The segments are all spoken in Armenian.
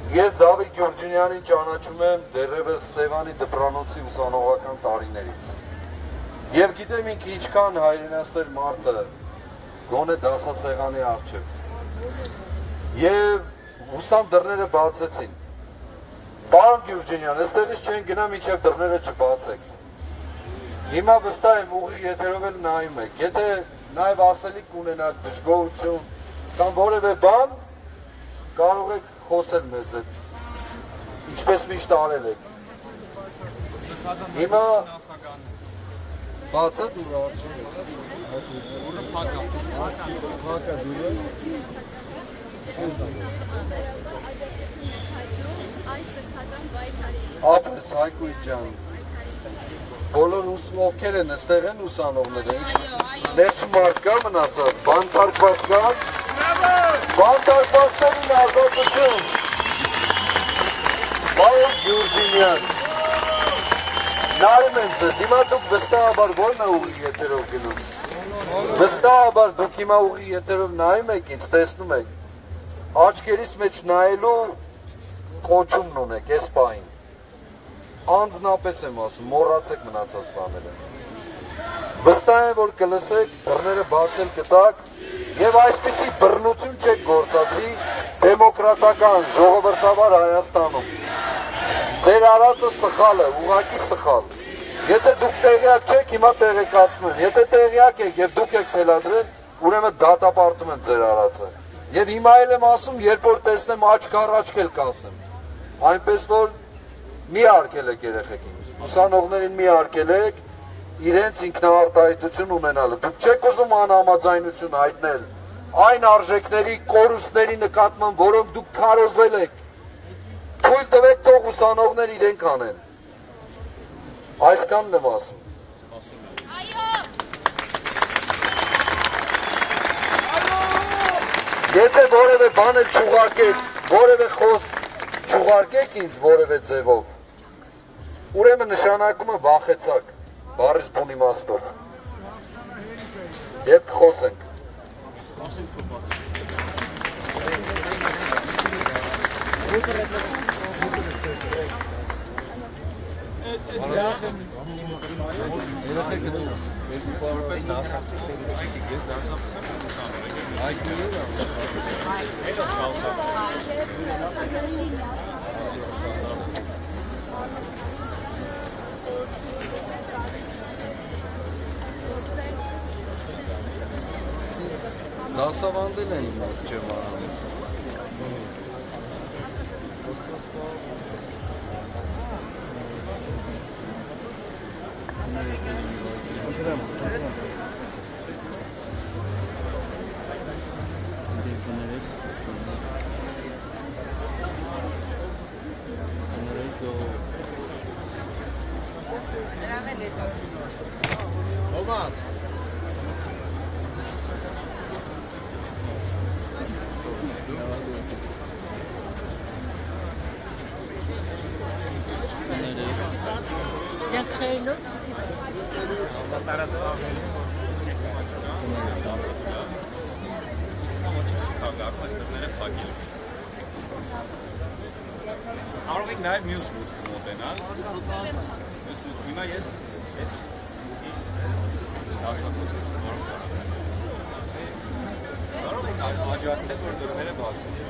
Ես Դավիթ Գյուրջինյանին ճանաչում եմ դեռևս Սևանի դպրանոցի ուսանողական տարիներից։ Եվ գիտեմ ինքը ինչքան հայրենասեր մարդը գոնե դասասեղանի առջև։ Եվ ուսան դռները բացեցին։ Պարոն Գյուրջինյան, այստեղից չեն գնա մինչև դռները չբացեք։ Հիմա վստահ եմ ուղիղ եթերով էլ նայում եք։ Եթե նաև ասելիք ունենաք դժգոհություն կամ որևէ բան, կարող եք խոսել մեզ հետ, ինչպես միշտ արել եք։ Հիմա բացը դուր արդյուն եք։ Ուրը պակա։ Պակա դուրը։ Ապրես Հայկույտ ջան, բոլոր ովքեր են ստեղ են ուսանողները, ներս մարդ կա մնացած, բանտարկված կա, բանտարկվածներին ազատություն, Պարոն Գյուրջինյան, նայում եմ ձեզ, հիմա դուք վստահաբար ո՞րն է ուղիղ եթերով գնում, վստահաբար դուք հիմա ուղիղ եթերով նայում եք ինձ, տեսնում եք, աչքերիս մեջ նայելու կոչումն ունեք, ես պահին, անձնապես եմ ասում, մոռացեք մնացած բաները, վստահ եմ, որ կլսեք, բռները բացել կտակ, և այսպիսի բռնություն չեք գործադրի դեմոկրատական ժողովրդավար Հայաստանում, ձեր արածը սխալ է, ուղղակի սխալ, եթե դուք տեղյակ չեք, հիմա տեղեկացնում են, եթե տեղյակ եք և դուք եք թելադրել, ուրեմն դատապարտում են ձեր արածը, և հիմա էլ եմ ասում, երբ որ տեսնեմ աչք առաջք էլ կասեմ, այնպես որ մի արգել եք երեխեքին, ուսանողներին մի արգել եք, իրենց ինքնաարտահայտություն ունենալը, դուք չեք ուզում անհամաձայնություն հայտնել այն արժեքների, կորուստների նկատմամբ, որոնք դուք քարոզել եք, թույլ տվեք թող ուսանողներ իրենք անեն, այսքանն եմ ասում։ Եթե որևէ բան էլ չուղարկեք, որևէ խոսք չուղարկեք ինձ որևէ ձևով, ուրեմն նշանակում է վախեցակ, բառից բուն իմաստով, և կխոսենք։ Դասավանդել են մոտ չեմ արանում։ Olmaz. Ya khaylo. Կարող եք նաև մյուս մուտքը մոտենալ, մյուս մուտքը, հիմա ես դասախոսիչ կարող եք աջակցել, որ դռները բացեն։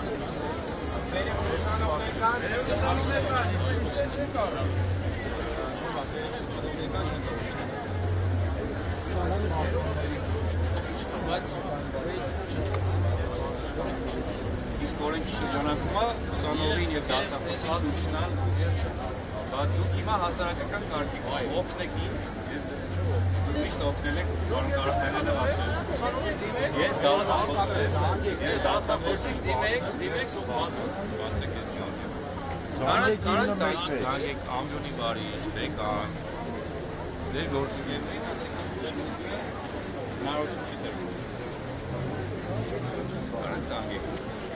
Իսկ օրենքի շրջանակումը ուսանողին և դասախոսին դուչնալ, բայց դուք հիմա հասարակական կարգիք օգնեք ինձ, ես ձեզ միշտ օգնել եք, որն կարող հայրենը վախել։ Ես դասախոսից դիմեք սպասեք ես կարան զանգեք ամբյոնի բարիչ, դեկան, ձեր գործիքերներին ասեք հնարություն չի տրվում։ Կարան զանգեք։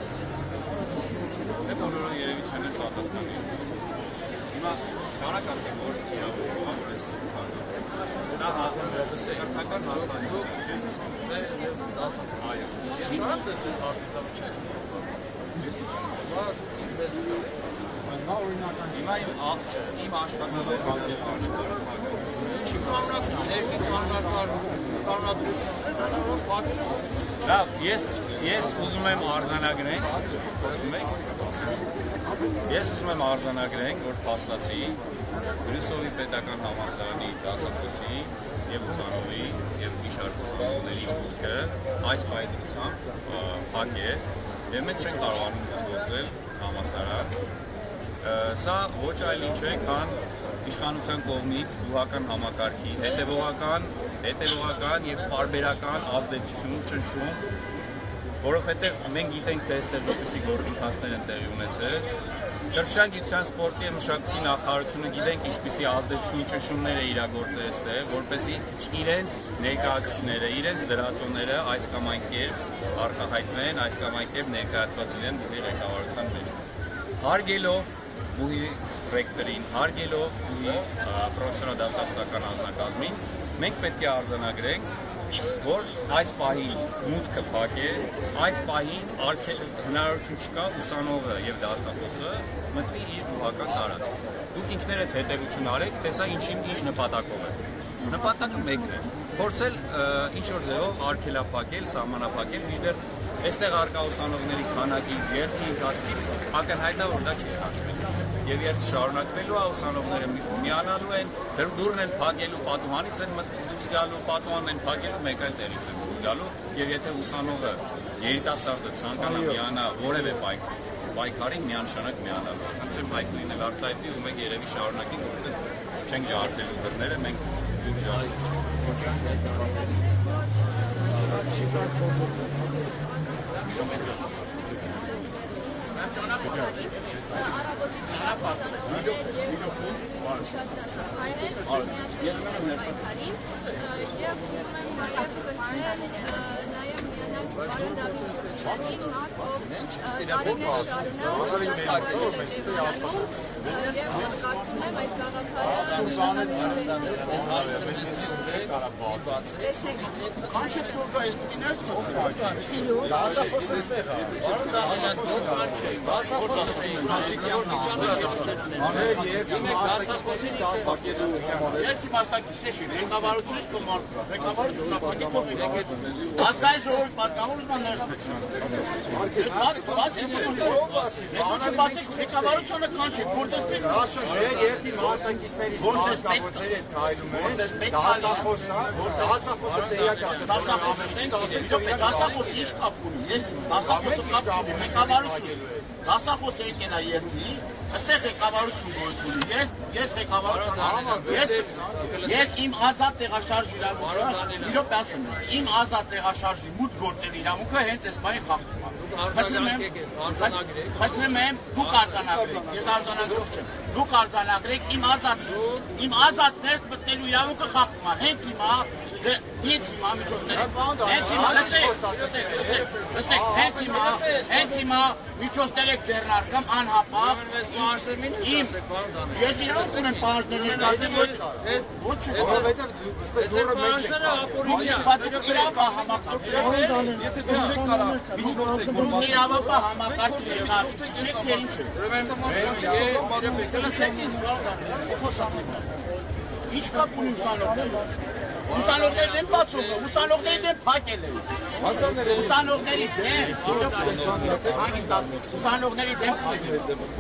Դե բոլորը երևի չեն են պատասխանի։ Հիմա կարակ ասեք, որ իրավունքով որ ես սա հերթական հասանություն չէ։ Այո։ Ես նրանց ես հարցի տամ չէ։ Ես ինչ։ Հիմա իմ աշխատանքը լավ, ես ուզում եմ արձանագրենք, որ փաստացի Բրյուսովի պետական համալսարանի դասախոսի և ուսանողի և մի շարք ուսանողների մուտքը այս պայմանությամբ փակ է և մենք չենք կարողանում գործել համալսարան։ Սա ոչ այլ ինչ է, քան իշխանության կողմից գյուղական համակարգի հետևողական և պարբերական ազդեցություն ճնշում, որովհետև մենք գիտենք, թե այստեղ ինչպիսի գործընթացներ են տեղի ունեցել։ Կրթության, գիտության, սպորտի և մշակույթի նախարարությունը գիտենք ինչպիսի ազդեցություն ճնշումներ է իրագործել այստեղ, որպեսզի իրենց ներկայացուցիչները, իրենց դրածոները այս կամ այն կերպ արտահայտվեն, այս կամ այն կերպ ներկայացված լինեն բուհի ղեկավարության մեջ։ Հարգելով բուհի ռեկտորին, հարգելով բուհի պրոֆեսորադասախոսական անձնակազմին, մենք պետք է արձանագրենք, որ այս պահին մուտքը փակ է, այս պահին հնարավորություն չկա ուսանողը և դասախոսը մտնի իր գյուղական տարածք։ Դուք ինքներդ հետևություն արեք, թե սա ինչ նպատակով է։ Նպատակը մեկն է, փորձել ինչ-որ ձևով արգելափակել, սահմանափակել, մինչդեռ այստեղ առկա ուսանողների քանակից, երթի ընթացքից ակնհայտ է, որ դա չի ստացվել։ Եվ երբ շարունակվելու է, ուսանողները միանալու են, դուռն են փակելու, պատուհանից են դուրս գալու, պատուհանն են փակելու, մեկ այլ տեղից են դուրս գալու, եւ եթե ուսանողը երիտասարդը ցանկանա միանա որևէ պայքարին, միանշանակ միանալու։ Խնդրեմ հայտ լինել արտահայտի ու մենք երևի շարունակենք, որովհետեւ չենք ջարդելու դռները, մենք դուրս ջարդենք Առավոտից շատ ուսանողներ և շատ դասախոսներ միացել պայքարին և ուզում եմ նաև խնդրել նաև միանալ պարոն Դավիթ Քոչարյանին, ով տարիներ շարունակ դասավորել է Ջևարանում և կարծում եմ այդ Երկի մասնակիցներ շին, ղեկավարությունից կոմարդ կա, ղեկավարությունն ապակի կողմի ազգային ժողովի պատգամոր ուզման ներս մեջ ղեկավարությունը կանչի, գործես պետք ասում ձեր երկի մասնակիցներից մասնակիցների հետ կայլում են, դասախոսը տեղյակ դասախոսը ինչ կապ ունի, ես դասախոսը կապ չունի, ղեկավարություն դասախոսը եկել է երկի, այստեղ ղեկավարություն գործում ունի, ես ղեկավարության ես իմ ազատ տեղաշարժ իրավունքը, իրոք ասում եմ, իմ ազատ տեղաշարժի մուտք գործել իրավունքը հենց այս բանի խախտում է։ Խնդրում եմ, դուք արձանագրեք, ես արձանագրող չեմ, դուք արձանագրեք, իմ ազատ ներս մտնելու իրավունքը խախտում է, հենց հիմա միջոցների, հենց հիմա միջոցներ եք ձեռնարկում անհապաղ, ես իրավունք ունեմ պահանջների ոչ իրավապա համակարգ չեք թե ինչ ինչ կապ ունի ուսանողներն են բացում, ուսանողների դեմ փակել են ուսանողների դեմ ուսանողների դեմ փակել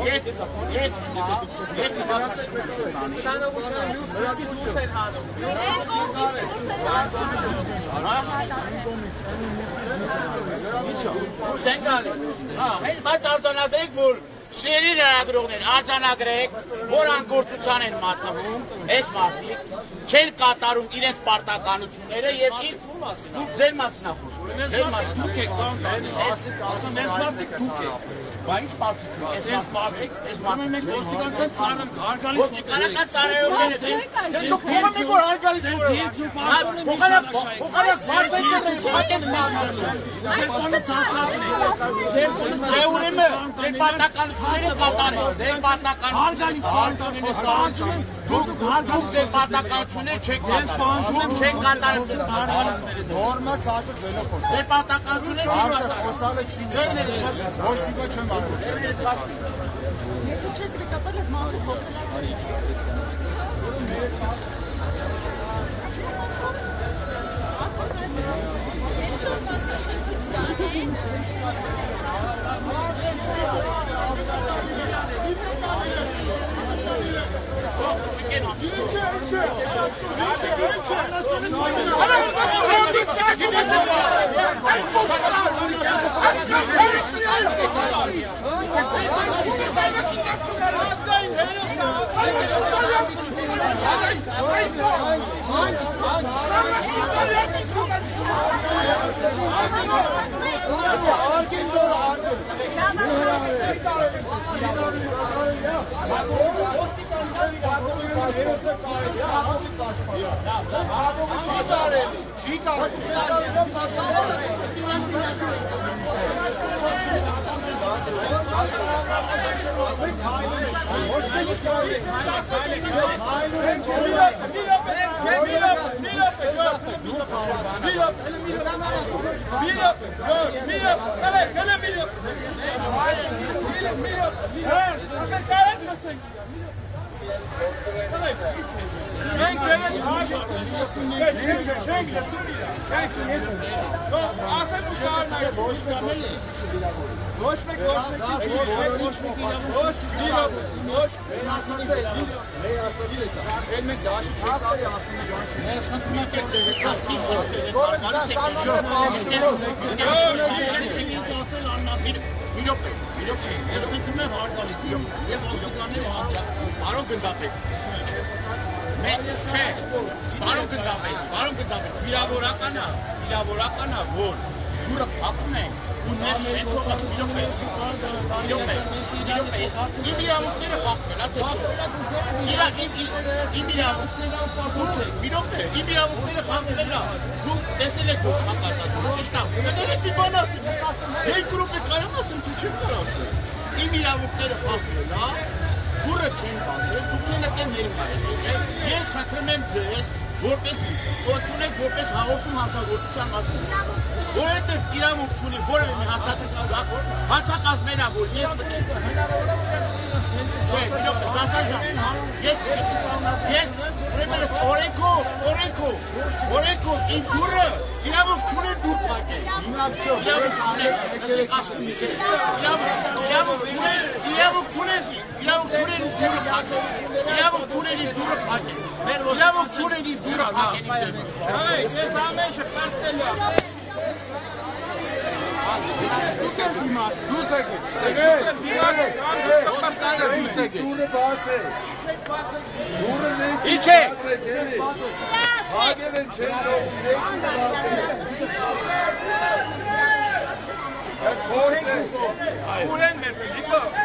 բայց արձանագրեք, որ շների լրագրողներ արձանագրեք, որ անգործության են մատնվում, այս մարդիկ չեն կատարում իրենց պարտականությունները և դուք ձեր մասին խոսում դուք եք ասում ես մարդիկ դուք եք բա ինչ մարդիկ ես մարդիկ ոստիկանության ծառայում հարգալից ոստիկանական ծառայողները դուք փոխում եք որ հարգալից ձեր պարտականությունները կատարեք ձեր պարտականությունները Դուք ձեր պարտականությունները չեք կատարում։ Չեք կատարում։ Նորմա ցածր ձենով։ Ձեր պարտականությունները չեք Ցածր կատարում։ խոսալը չի։ Ոչ մի բան չեմ անում։ Եթե չեք դեկատել, ես մանուկ խոսել Այդ փորձը